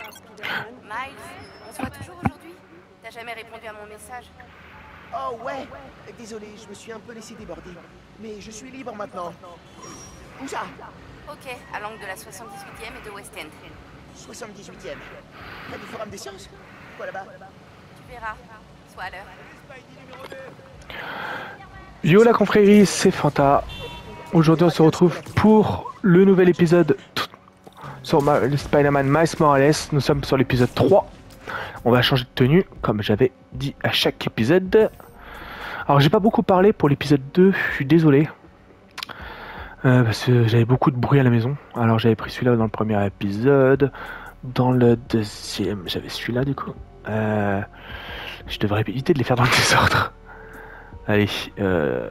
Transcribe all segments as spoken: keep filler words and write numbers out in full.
Miles, on se voit toujours aujourd'hui? T'as jamais répondu à mon message? Oh ouais. Désolé, je me suis un peu laissé déborder. Mais je suis libre maintenant. Où ça? Ok, à l'angle de la soixante-dix-huitième et de West End. soixante-dix-huitième. Près du Forum des Sciences? Quoi là-bas? Tu verras. Sois à l'heure. Yo la confrérie, c'est Fanta. Aujourd'hui on se retrouve pour le nouvel épisode sur le Spider-Man Miles Morales. Nous sommes sur l'épisode trois. On va changer de tenue, comme j'avais dit à chaque épisode. Alors j'ai pas beaucoup parlé pour l'épisode deux, je suis désolé. Euh, parce que j'avais beaucoup de bruit à la maison. Alors j'avais pris celui-là dans le premier épisode. Dans le deuxième, j'avais celui-là du coup. Euh, je devrais éviter de les faire dans le désordre. Allez, euh...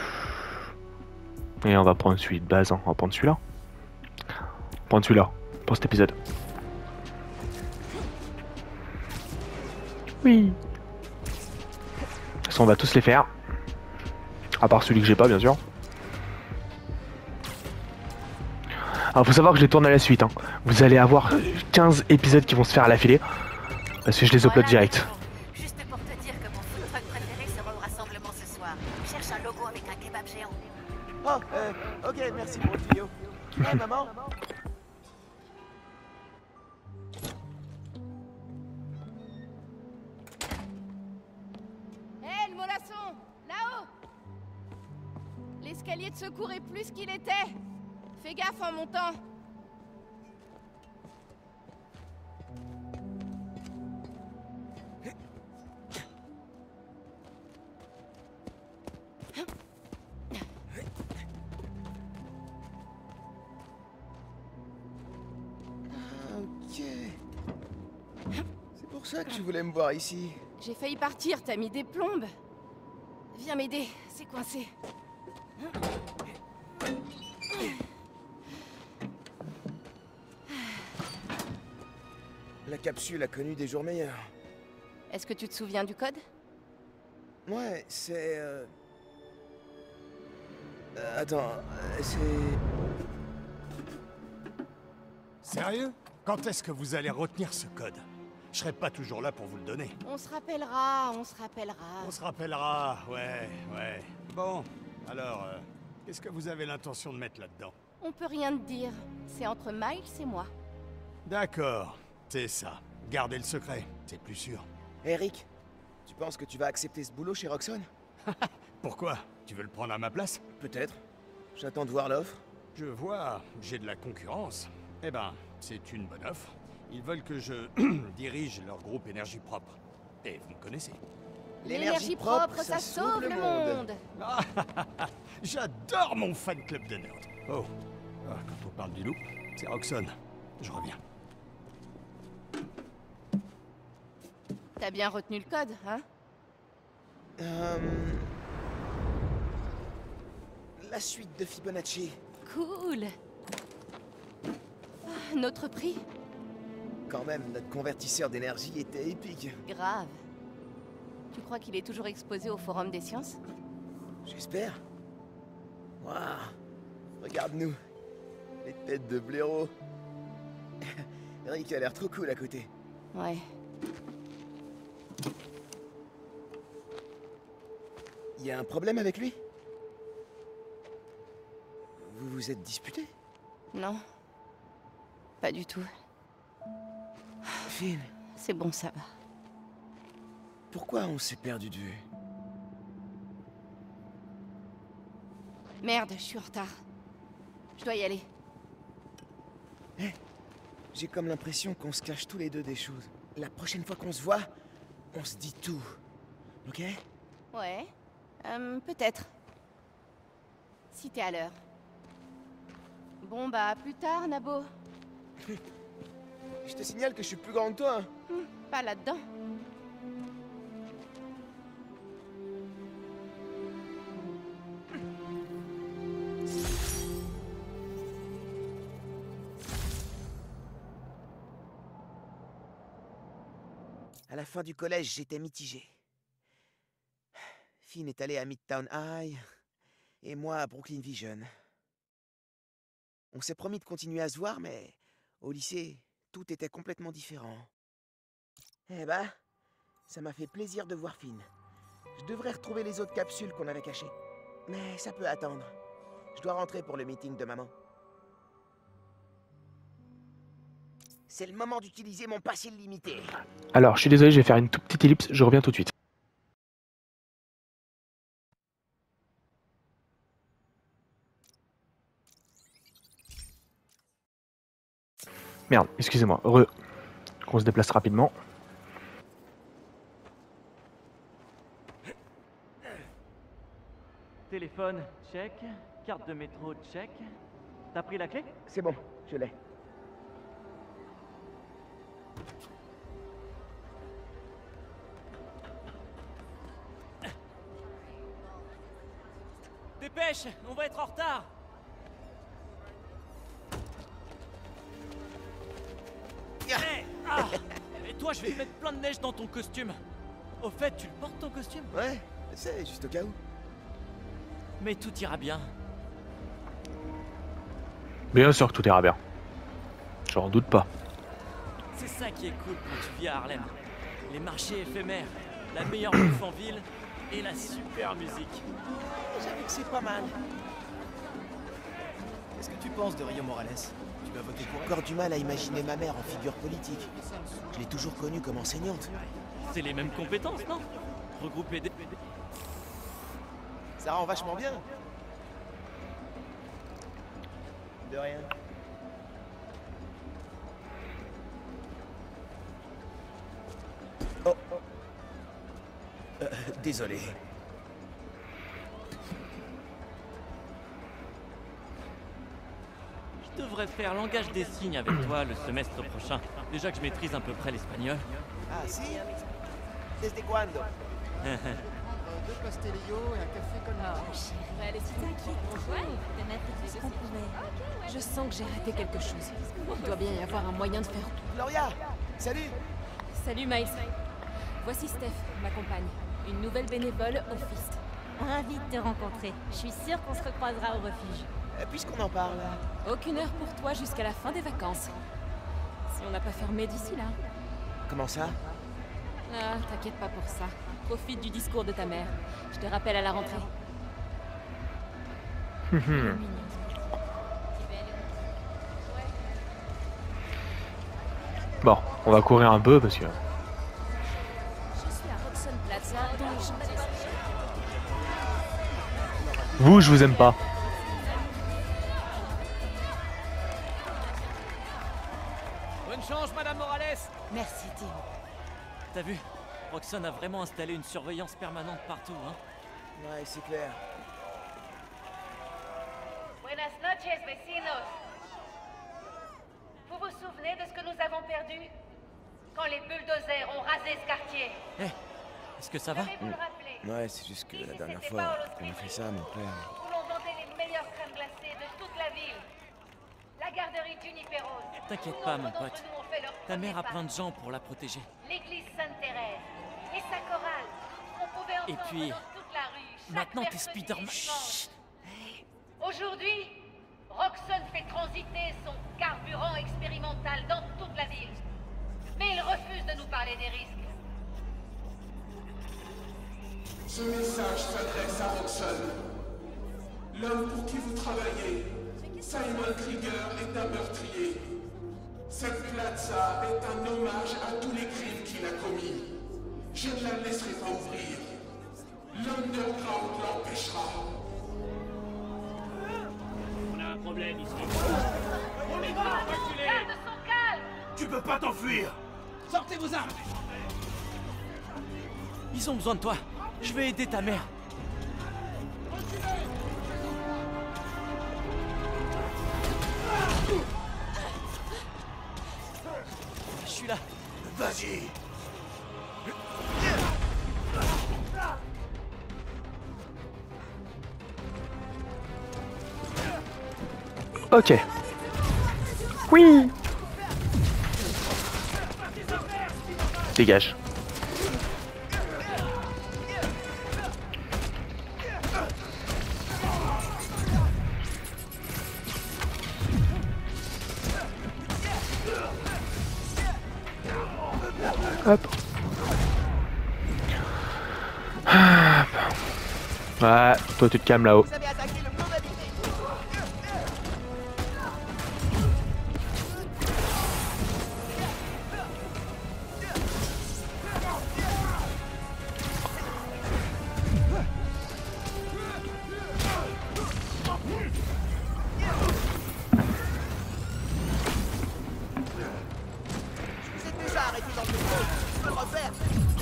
et on va prendre celui de base, hein. On va prendre celui-là. On va prendre celui-là pour cet épisode. Oui. De toute façon, on va tous les faire. À part celui que j'ai pas, bien sûr. Alors, faut savoir que je les tourne à la suite, hein. Vous allez avoir quinze épisodes qui vont se faire à l'affilée. Parce que je les upload direct. Juste pour te dire que mon food truck préféré sera au rassemblement ce soir. Je cherche un logo avec un kebab géant. Oh, euh, ok, merci pour le tuyau. Hey, maman? Hé, hey, le mollasson! Là-haut! L'escalier de secours est plus qu'il était. Fais gaffe en montant. Ok. C'est pour ça que tu voulais me voir ici. J'ai failli partir, t'as mis des plombes. Viens m'aider, c'est coincé. La capsule a connu des jours meilleurs. Est-ce que tu te souviens du code? Ouais, c'est... Euh... euh, attends, euh, c'est... Sérieux? Quand est-ce que vous allez retenir ce code? Je serai pas toujours là pour vous le donner. On se rappellera, on se rappellera. On se rappellera, ouais, ouais. Bon, alors, euh, qu'est-ce que vous avez l'intention de mettre là-dedans? On peut rien te dire. C'est entre Miles et moi. D'accord, c'est ça. Gardez le secret, c'est plus sûr. Eric, tu penses que tu vas accepter ce boulot chez Roxxon? Pourquoi? Tu veux le prendre à ma place? Peut-être. J'attends de voir l'offre. Je vois, j'ai de la concurrence. Eh ben, c'est une bonne offre. Ils veulent que je dirige leur groupe énergie propre. Et vous me connaissez. L'énergie propre, ça sauve le monde. Ah, j'adore mon fan club de nerds. Oh, ah, quand on parle du loup, c'est Roxxon. Je reviens. T'as bien retenu le code, hein? Euh... La suite de Fibonacci. Cool. Ah, notre prix? Quand même, notre convertisseur d'énergie était épique. Grave. Tu crois qu'il est toujours exposé au Forum des Sciences? J'espère. Waouh. Regarde-nous. Les têtes de blaireaux. Eric a l'air trop cool à côté. Ouais. Il y a un problème avec lui? Vous vous êtes disputé? Non. Pas du tout. Finn, C'est bon, ça va. pourquoi on s'est perdu de vue? Merde, je suis en retard. Je dois y aller. Hé, j'ai comme l'impression qu'on se cache tous les deux des choses. La prochaine fois qu'on se voit, on se dit tout. Ok? Ouais. Euh, peut-être. Si t'es à l'heure. Bon bah, à plus tard, Nabo. Je te signale que je suis plus grand que toi. Hein. Hum, pas là-dedans. À la fin du collège, j'étais mitigé. Finn est allé à Midtown High, et moi à Brooklyn Vision. On s'est promis de continuer à se voir, mais au lycée, tout était complètement différent. Eh ben, ça m'a fait plaisir de voir Finn. Je devrais retrouver les autres capsules qu'on avait cachées. Mais ça peut attendre. Je dois rentrer pour le meeting de maman. C'est le moment d'utiliser mon pass illimité. Alors, je suis désolé, je vais faire une toute petite ellipse, je reviens tout de suite. Merde, excusez-moi, re... qu'on se déplace rapidement. Téléphone, check. Carte de métro, check. T'as pris la clé? C'est bon, je l'ai. Dépêche, on va être en retard. Hey, ah, et toi, je vais te mettre plein de neige dans ton costume. Au fait, tu le portes ton costume? Ouais, c'est juste au cas où. Mais tout ira bien. Bien sûr que tout ira bien. J'en doute pas. C'est ça qui est cool quand tu vis à Harlem. Les marchés éphémères, la meilleure bouffe en ville et la super musique. J'avoue que c'est pas mal. Qu'est-ce que tu penses de Rio Morales? Tu vas voter pour elle? Encore du mal à imaginer ma mère en figure politique. Je l'ai toujours connue comme enseignante. C'est les mêmes compétences, non? Regrouper des... Ça rend vachement bien. De rien. Oh, oh. Euh, désolé. Je devrais faire langage des signes avec toi le semestre prochain. Déjà que je maîtrise à peu près l'espagnol. Ah si? Desde cuando? Deux pastelillos et un café con Oh, chérie, elle est si inquiète. Ouais, de mettre tout ce qu'on pouvait. Je sens que j'ai raté quelque chose. Il doit bien y avoir un moyen de faire... Gloria! Salut! Salut Miles. Voici Steph, ma compagne. Une nouvelle bénévole au Fist. Ravi de te rencontrer. Je suis sûre qu'on se recroisera au refuge. Euh, Puisqu'on en parle... Aucune heure pour toi jusqu'à la fin des vacances. Si on n'a pas fermé d'ici là. Comment ça? Ah, t'inquiète pas pour ça. Profite du discours de ta mère. Je te rappelle à la rentrée. Bon, on va courir un peu parce que... Je suis à Roxxon Plaza, dans les Champs-Élysées. Vous, je vous aime pas. Bonne chance, Madame Morales. Merci, Tim. T'as vu? Roxxon a vraiment installé une surveillance permanente partout, hein? Ouais, c'est clair. Buenas noches, vecinos. Vous vous souvenez de ce que nous avons perdu quand les bulldozers ont rasé ce quartier? Hé, est-ce que ça va? Devez-vous le rappeler? Ouais, c'est juste que la dernière fois, on a fait ça, mon père. Où l'on vendait les meilleures crèmes glacées de toute la ville. La garderie Juniperos. T'inquiète pas, mon Nombre d'entre pote. nous ont fait leur Ta premier mère a pas. plein de gens pour la protéger. L'église Sainte-Thérèse et sa chorale. On pouvait Et entendre puis, dans toute la rue. chaque maintenant t'es mercredi Spider-Man. et dimanche. Aujourd'hui, Roxxon fait transiter son carburant expérimental dans toute la ville. Mais il refuse de nous parler des risques. Ce message s'adresse à Roxxon. L'homme pour qui vous travaillez, Simon Krieger, est un meurtrier. Cette plaza est un hommage à tous les crimes qu'il a commis. Je ne la laisserai pas ouvrir. L'Underground l'empêchera. On a un problème ici. Garde son calme! Tu peux pas t'enfuir! Sortez vos armes! Ils ont besoin de toi. Je vais aider ta mère. Je suis là. Vas-y! Ok. Oui. Dégage. Hop. Ah, ouais, toi tu te calmes là-haut. Vous avez attaqué le mauvais meeting. Je vous ai déjà arrêté dans le métro. Je peux le refaire.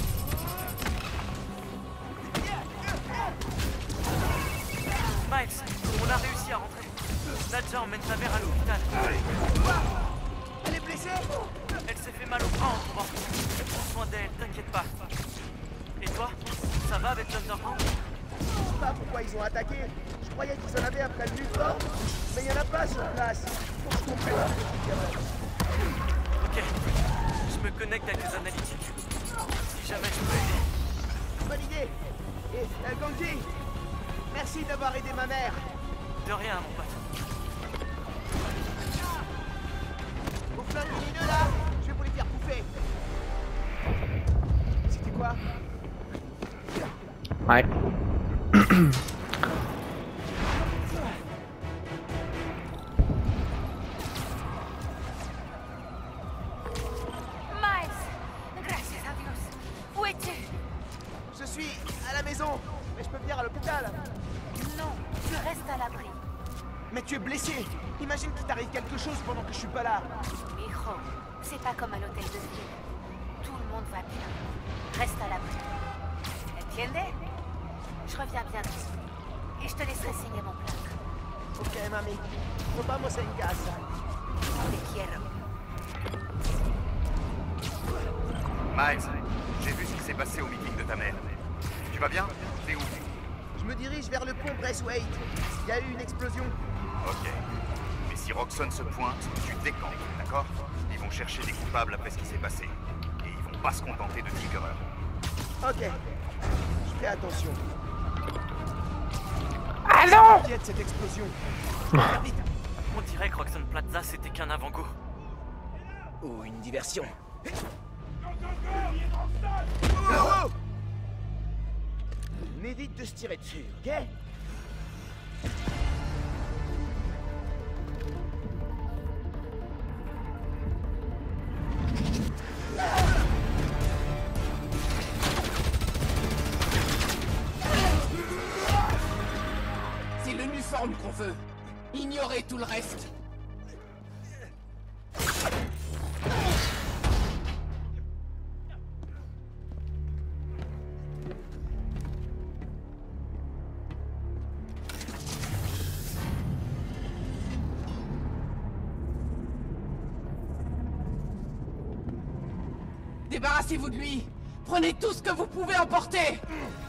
Miles, on a réussi à rentrer. Nadja emmène sa mère à l'hôpital. Elle est blessée? Elle s'est fait mal au bras en tombant. Prends soin d'elle, t'inquiète pas. Et toi, ça va avec l'Underground? Je sais pas pourquoi ils ont attaqué. Je croyais qu'ils en avaient après le Newport, mais il y en a pas sur place. Faut que je comprenne. Ok, je me connecte avec les analytiques. Si jamais je peux aider. Bonne idée. Et euh, Ganji, merci d'avoir aidé ma mère. De rien, mon pote. Vos flingues lumineux là, je vais vous les faire bouffer. C'était quoi? Ouais. Miles, gracias a Dios. Où es-tu? Je suis à la maison, mais je peux venir à l'hôpital. Non, tu restes à l'abri. Mais tu es blessé. Imagine qu'il t'arrive quelque chose pendant que je suis pas là. Mijo, c'est pas comme à l'hôtel de ville. Tout le monde va bien. Reste à l'abri. Entiende? Je reviens bientôt. Et je te laisserai signer mon plaque. Ok, mami. Nos vamos en casa. Te quiero. Miles, j'ai vu ce qui s'est passé au meeting de ta mère. Tu vas bien? T'es où? Je me dirige vers le pont Braithwaite. Il y a eu une explosion. Ok. Mais si Roxxon se pointe, tu décampes, d'accord? Ils vont chercher des coupables après ce qui s'est passé. Et ils vont pas se contenter de Tinkerer. Ok. Je fais attention. Ah non! Qui est de cette explosion? Vite. On dirait que Roxxon Plaza c'était qu'un avant-goût. Ou une diversion. Oh, oh! On évite de se tirer dessus, ok? C'est l'uniforme qu'on veut. Ignorez tout le reste. Débarrassez-vous de lui. Prenez tout ce que vous pouvez emporter.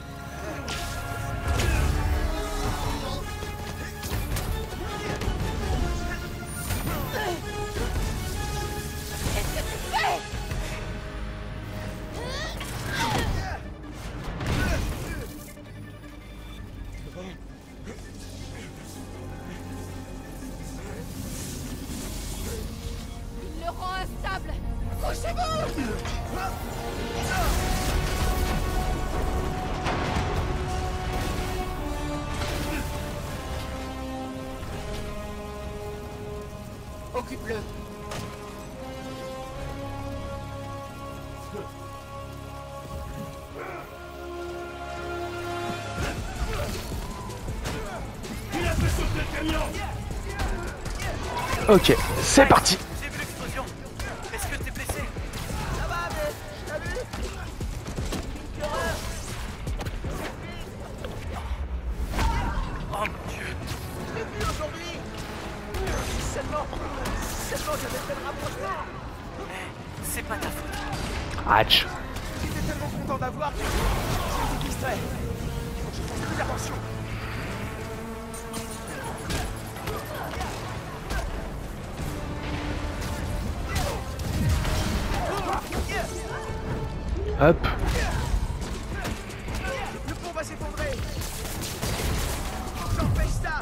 Il le rend instable. Couchez-vous! Occupe-le. Ok, c'est parti. J'ai vu l'explosion. Est-ce que t'es blessé? Ça va, mais t'as vu? Quelle horreur! Oh mon dieu. Je l'ai vu aujourd'hui! Seulement, seulement j'avais fait le rapprochement! Eh, c'est pas ta faute. Hatch. J'étais tellement content d'avoir que j'étais distrait. Faut que je fasse plus attention. Hop. Le pont va s'effondrer! J'empêche ça!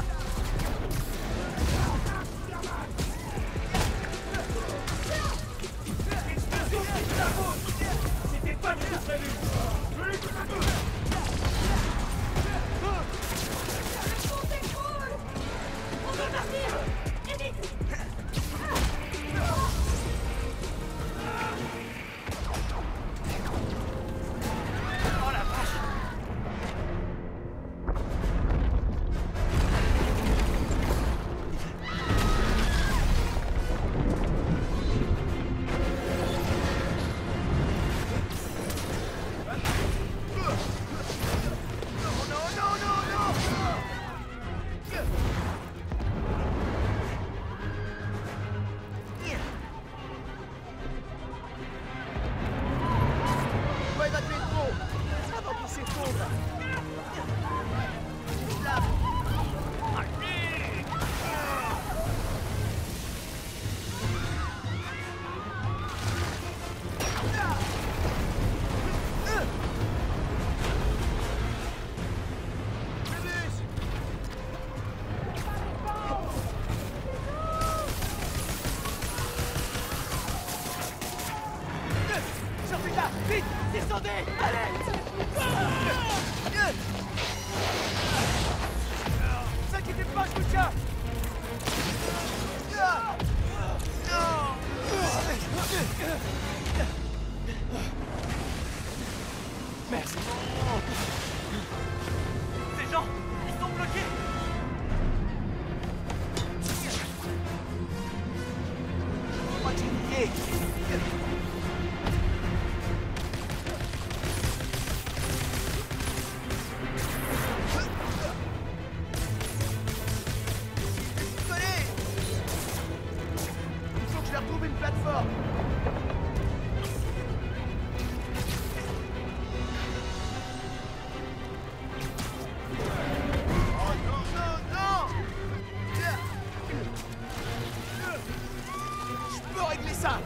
Vite, descendez! Allez! Ne vous inquiétez pas, je vous tiens! Merci. Ces gens, ils sont bloqués. Je crois que j'ai lié. Il faut que je leur trouve une plateforme. Ça.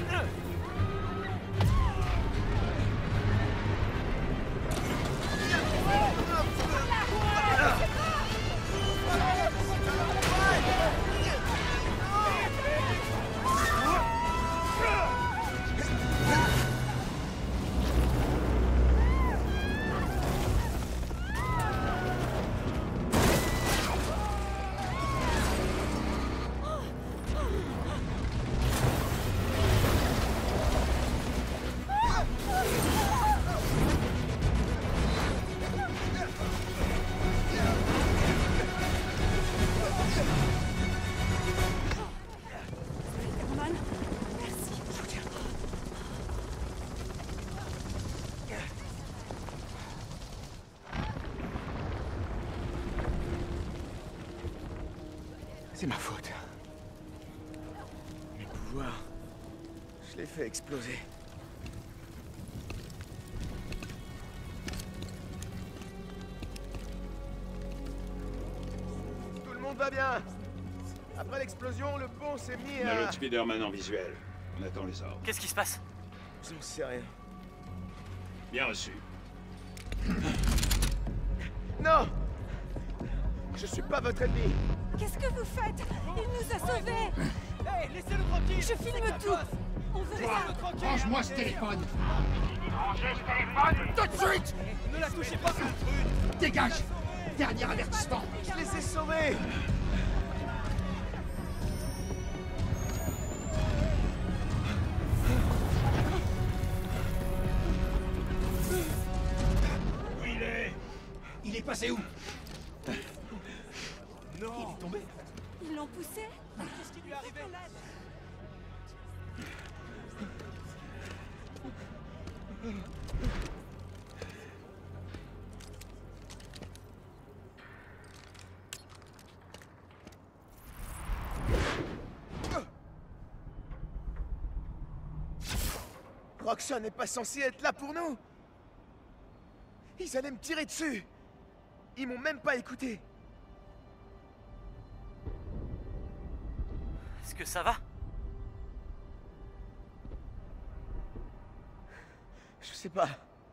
C'est ma faute. Mes pouvoirs, je les fais exploser. Tout le monde va bien. Après l'explosion, le pont s'est mis On a à... l'autre Spider-Man en visuel. On attend les ordres. Qu'est-ce qui se passe? J'en sais rien. Bien reçu. Non! Je suis pas votre ennemi. Qu'est-ce que vous faites? Il nous a sauvés. Hé, laissez-le tranquille. Je filme tout. On veut ça. Range-moi ce téléphone. Rangez ce téléphone Tout de suite. Ne la touchez pas. Dégage. Dernier avertissement. Je les ai sauvés. Où il est? Il est passé où? Non. Il est tombé. Ils l'ont poussé. Qu'est-ce qui lui est arrivé? Roxxon n'est pas censé être là pour nous. Ils allaient me tirer dessus. Ils m'ont même pas écouté. Est-ce que ça va? Je sais pas.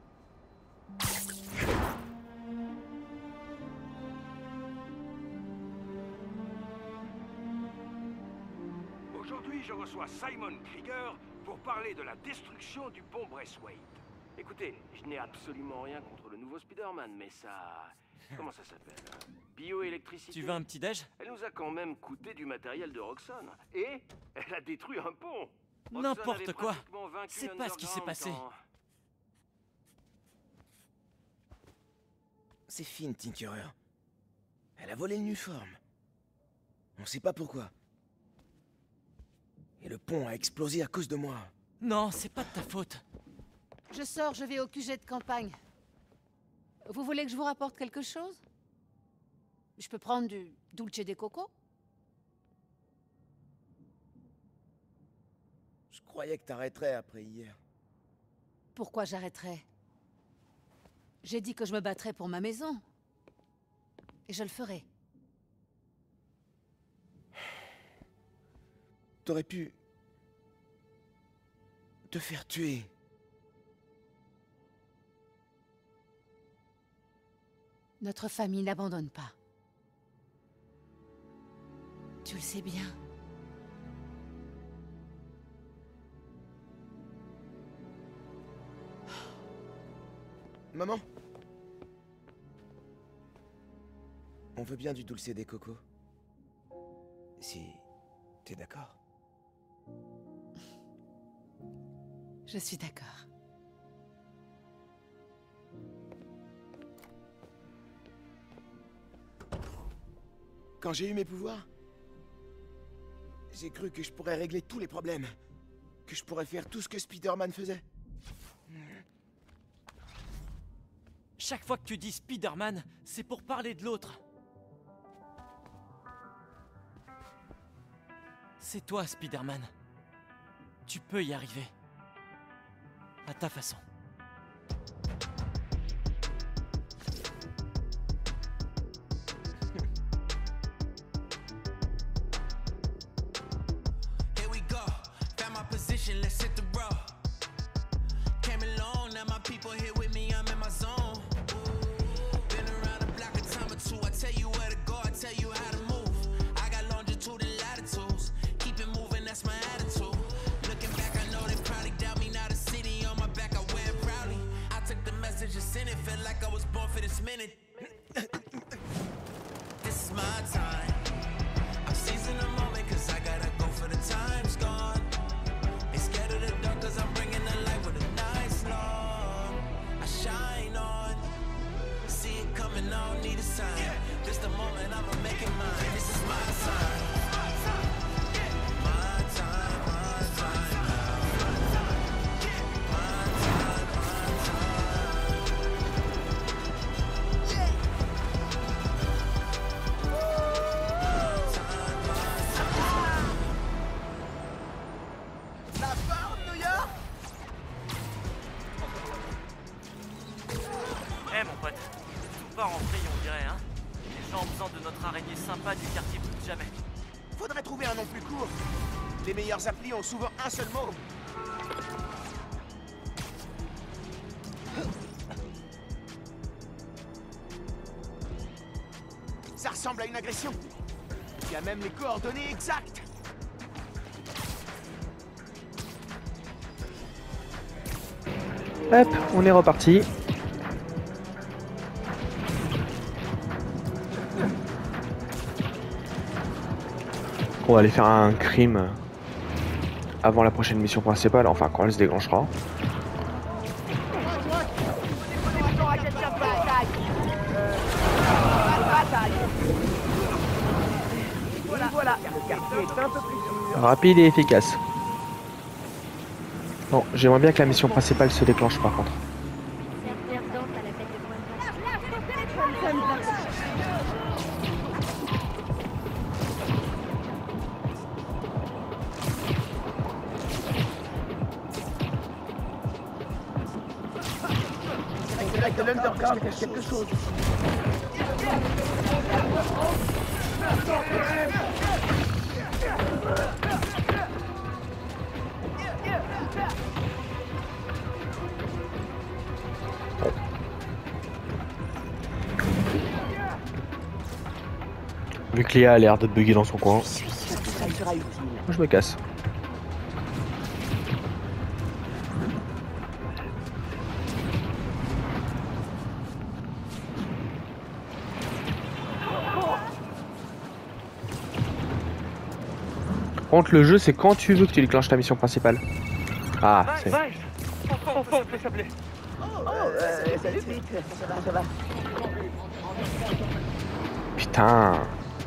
Aujourd'hui, je reçois Simon Krieger pour parler de la destruction du pont Braithwaite. Écoutez, je n'ai absolument rien contre le nouveau Spider-Man, mais ça... Comment ça s'appelle? Bioélectricité. Tu veux un petit déj? Elle nous a quand même coûté du matériel de Roxxon. Et elle a détruit un pont. Roxxon N'importe avait quoi. pratiquement vaincu C'est pas ce qui s'est passé. quand- C'est Finn, Tinkerer. Elle a volé l'uniforme. On sait pas pourquoi. Et le pont a explosé à cause de moi. Non, c'est pas de ta faute. Je sors, je vais au Q G de campagne. Vous voulez que je vous rapporte quelque chose? Je peux prendre du dulce de coco? Je croyais que t'arrêterais après hier. Pourquoi j'arrêterais? J'ai dit que je me battrais pour ma maison. Et je le ferai. T'aurais pu... te faire tuer. Notre famille n'abandonne pas. Tu le sais bien. Maman? On veut bien du dulce de coco. Si t'es d'accord. Je suis d'accord. Quand j'ai eu mes pouvoirs, j'ai cru que je pourrais régler tous les problèmes. Que je pourrais faire tout ce que Spider-Man faisait. Chaque fois que tu dis Spider-Man, c'est pour parler de l'autre. C'est toi, Spider-Man. Tu peux y arriver. À ta façon. Here we go. Found my position, let's hit the road. Came along, now my people here with me, I'm in my zone. Been around the block a time or two. I tell you where to go, I tell you how to move. I got longitude and latitudes. Keep it moving, that's my attitude. Looking back, I know they probably doubt me. Now the city on my back, I wear it proudly. I took the message and sent it, felt like I was born for this minute. This is my time. I'm seizing the moment, cause I gotta go for the time's gone. Ain't scared of the dark, cause I'm bringing the light with a nice long. I shine on. See it coming, I don't need a sign. Just a moment, I'ma make it mine. This is my time. My time, my time now. My time, my time. Yeah. La forme, New York! Eh mon pote, tout part en vrille on dirait, hein. Les gens ont besoin de notre araignée sympa du quartier plus que jamais. Faudrait trouver un nom plus court. Les meilleurs applis ont souvent un seul mot. Ça ressemble à une agression. Il y a même les coordonnées exactes. Hop, on est reparti. On va aller faire un crime avant la prochaine mission principale, enfin quand elle se déclenchera. Voilà, le quartier est un peu plus sûr. Rapide et efficace. Bon, j'aimerais bien que la mission principale se déclenche par contre. C'est là que l'Underground cache quelque chose. Vu que Léa a l'air d'être buggée dans son coin, je me casse. Par contre, le jeu, c'est quand tu veux que tu déclenches ta mission principale. Ah, c'est... Putain.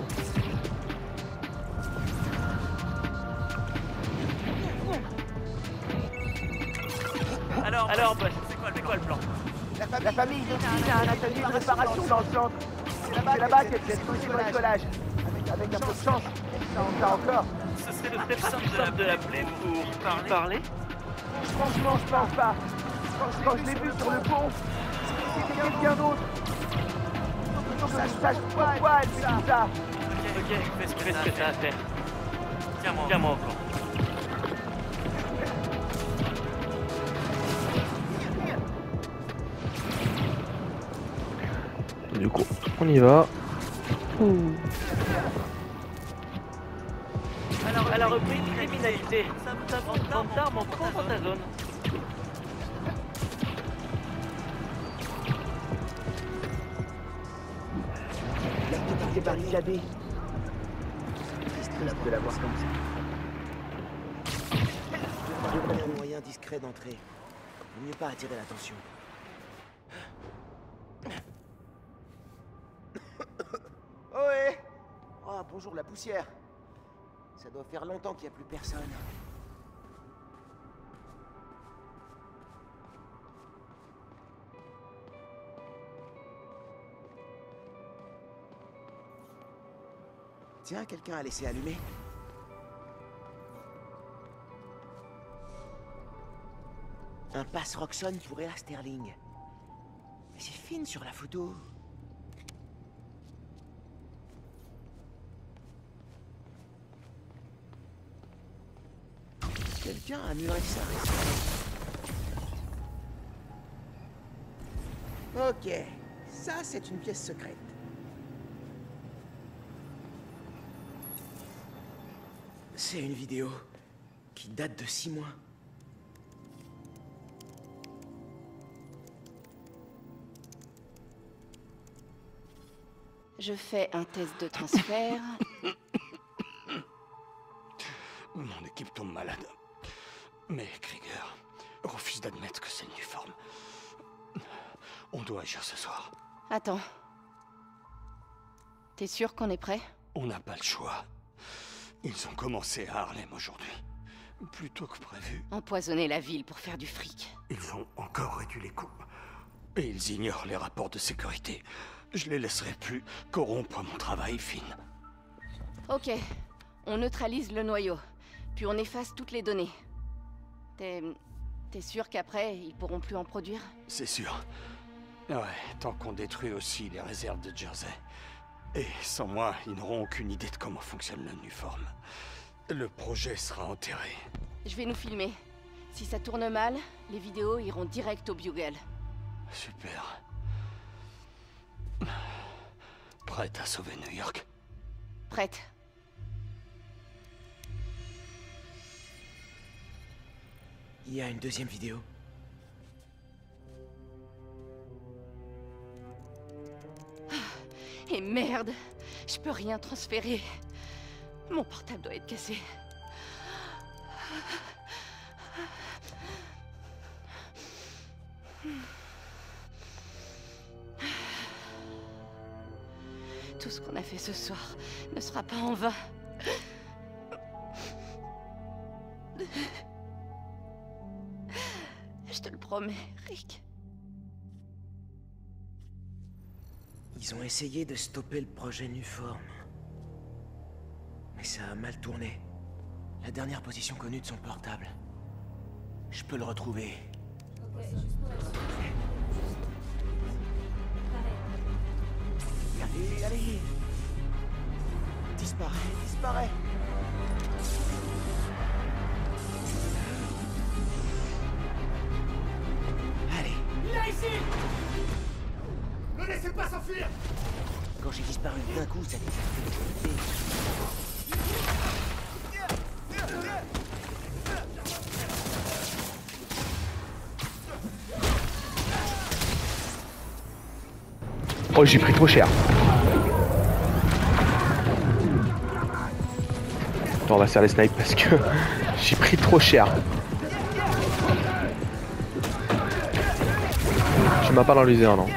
Alors, alors boss, c'est quoi, quoi le plan? La, fa la famille de a un atelier de réparation dans le centre. C'est là-bas qu'il y a peut-être aussi le bricolage. Avec, avec un peu de chance, ça en a encore. Ce serait le plus simple de l'appeler pour parler. parler Franchement, je pense pas. Quand, quand je l'ai vu sur le pont, c'était quelqu'un d'autre. Faut que je sache pourquoi elle fait tout ça. Ok, ok, fais ce que, fais ce que t'as à faire. Tiens-moi Tiens au plan. Du coup, on y va. Ouh. Alors, elle a repris une criminalité. Ça vente d'armes en cours dans ta zone. est barricadée. Triste de la voir comme ça. Je devrais un moyen discret d'entrer. Vaut mieux pas attirer l'attention. Ohé! Oh, bonjour la poussière. Ça doit faire longtemps qu'il n'y a plus personne. Tiens, quelqu'un a laissé allumer. Un passe Roxxon pour Ella Sterling. Mais c'est fine sur la photo. Quelqu'un a muré ça récemment. Ok, ça c'est une pièce secrète. C'est une vidéo qui date de six mois. Je fais un test de transfert. Mon équipe tombe malade. Mais Krieger refuse d'admettre que c'est l'uniforme. On doit agir ce soir. Attends. T'es sûr qu'on est prêt? On n'a pas le choix. Ils ont commencé à Harlem aujourd'hui. Plus tôt que prévu. Empoisonner la ville pour faire du fric. Ils ont encore réduit les coûts. Et ils ignorent les rapports de sécurité. Je les laisserai plus corrompre mon travail, Finn. Ok. On neutralise le noyau. Puis on efface toutes les données. T'es... T'es sûr qu'après, ils pourront plus en produire? C'est sûr. Ouais, tant qu'on détruit aussi les réserves de Jersey. Et sans moi, ils n'auront aucune idée de comment fonctionne l'uniforme. Le projet sera enterré. Je vais nous filmer. Si ça tourne mal, les vidéos iront direct au Bugle. Super. Prête à sauver New York? Prête. Il y a une deuxième vidéo. Et merde, je peux rien transférer. Mon portable doit être cassé. Tout ce qu'on a fait ce soir ne sera pas en vain. Je te le promets, Rick. Ils ont essayé de stopper le projet Nuform. Mais ça a mal tourné. La dernière position connue de son portable. Je peux le retrouver. Allez, allez! Disparaît, disparaît! Allez! Il est ici! Ne laissez pas s'enfuir! Quand j'ai disparu d'un coup, ça les a fait. Oh, j'ai pris trop cher. Attends, on va faire les snipes parce que j'ai pris trop cher. Je m'as pas dans l'user, non.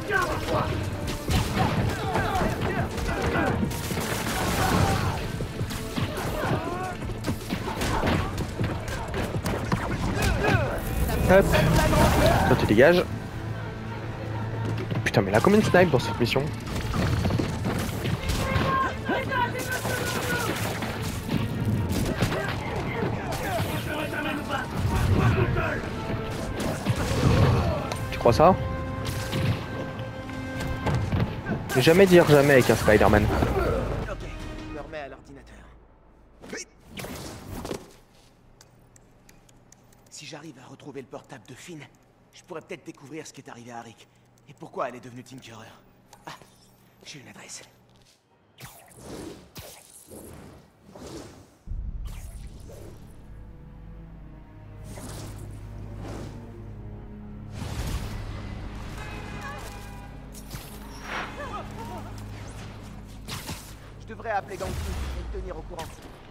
Hop. Toi tu dégages. Putain mais là combien de snipes dans cette mission? Tu crois ça? Ne jamais dire jamais avec un Spider-Man. Ok, je me remets à l'ordinateur. Si j'arrive à retrouver le portable de Finn, je pourrais peut-être découvrir ce qui est arrivé à Rick. Et pourquoi elle est devenue Tinkerer. Ah, j'ai une adresse. devrais appeler Gantu et te tenir au courant.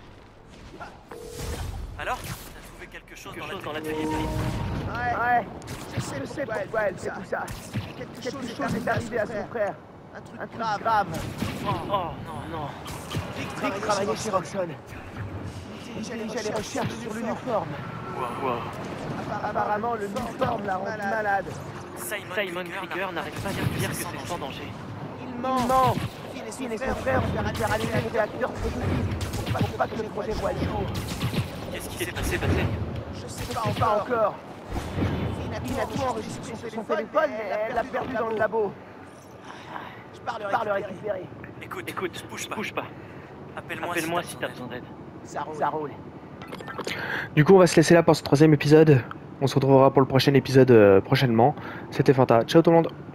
Alors, t'as trouvé quelque chose Quelque dans chose dans l'atelier l'atelier de Philippe? Ouais, Ouais, je sais je sais pourquoi, pourquoi elle fait tout ça. Quelque, Quelque chose chose est arrivé à son frère. Un truc Un truc grave. grave. Oh, non, non. Rick travaillait chez Roxxon. Il dirigeait les recherches sur l'uniforme. Wow. Apparemment, le uniforme l'a rendu malade. Simon, Simon Krieger n'arrête pas de dire que c'est sans danger. Il Non, ment. non. Finn et son frère vont faire allumer le réacteur prototype pour pas, pour pas que le projet voie le jour. Qu'est-ce qui Qu'est-ce s'est qui s'est passé passé? Je sais Je pas sais pas encore. encore. Finn a tout enregistré sur son téléphone, mais elle l'a perdu dans le labo. Je pars Par le le récupérer. Écoute, Écoute, bouge pas. bouge pas. Appelle-moi Appelle-moi si si t'as t'as besoin besoin d'aide. d'aide. Ça roule. Ça roule. Du coup, on va se laisser là pour ce troisième épisode. On se retrouvera pour le prochain épisode euh, prochainement. C'était Fanta. Ciao tout le monde.